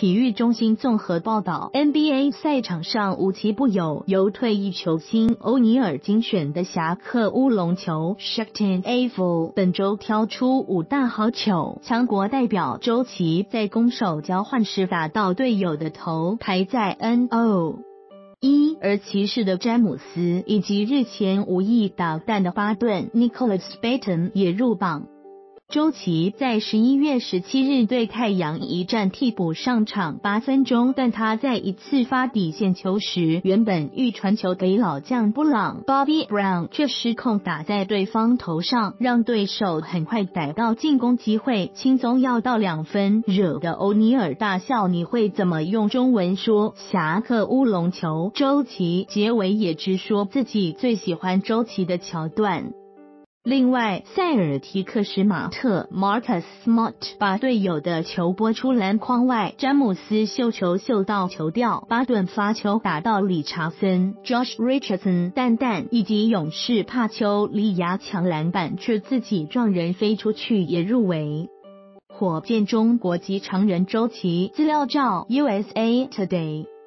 体育中心综合报道 ，NBA 赛场上无奇不有，由退役球星欧尼尔精选的侠客乌龙球 Shaqtin' Avil 本周挑出5大好球，强国代表周琦在攻守交换时打到队友的头，排在 NO.1，而骑士的詹姆斯以及日前无意打蛋的巴顿 Nicholas Batum 也入榜。周琦在11月17日对太阳一战替补上场8分钟，但他在一次发底线球时，原本欲传球给老将布朗 Bobby Brown， 却失控打在对方头上，让对手很快逮到进攻机会，轻松要到2分，惹得欧尼尔大笑。你会怎么用中文说侠客乌龙球？周琦结尾也直说自己最喜欢周琦的桥段。另外，塞尔提克史马特 Marcus Smart 把队友的球拨出篮筐外，詹姆斯秀球秀到球掉，巴顿发球打到理查森 Josh Richardson 蛋蛋，以及勇士帕丘利亚抢篮板却自己撞人飞出去也入围。火箭中国籍常人周琦，资料照 USA Today。